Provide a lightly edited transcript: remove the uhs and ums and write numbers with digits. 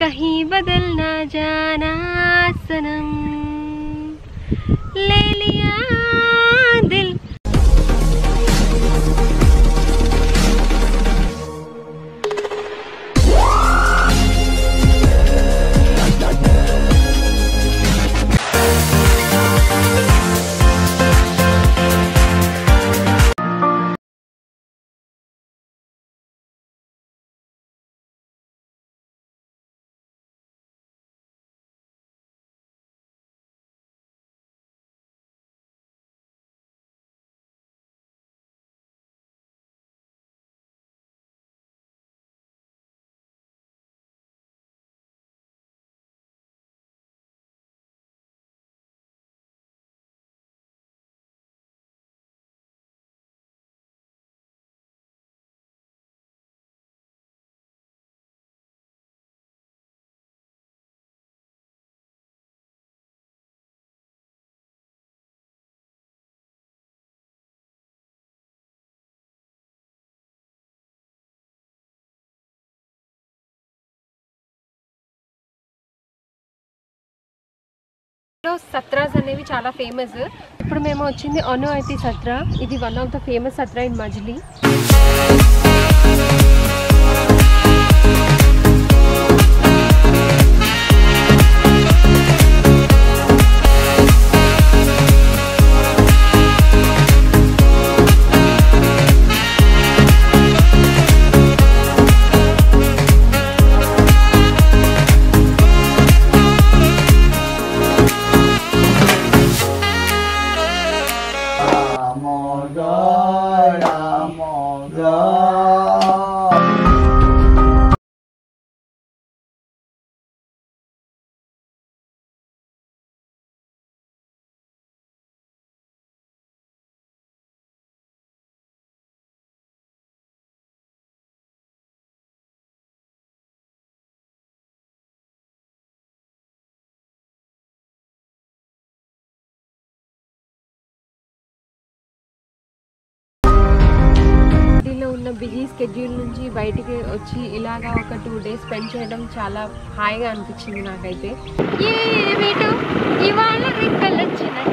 कहीं बदल ना जाना सनम ले लिया दिल। సత్రాస్ అనేవి చాలా ఫేమస్. ఇప్పుడు మేము వచ్చింది అను ఐటీ సత్రా. ఇది వన్ ఆఫ్ ద ఫేమస్ సత్రా ఇన్ మజిలీ. ఉన్న బిజీ స్కెడ్యూల్ నుంచి బయటికి వచ్చి ఇలాగా ఒక 2 days స్పెండ్ చేయడం చాలా హాయిగా అనిపించింది నాకైతే. ఇవాళ రెక్కలు వచ్చినాయి.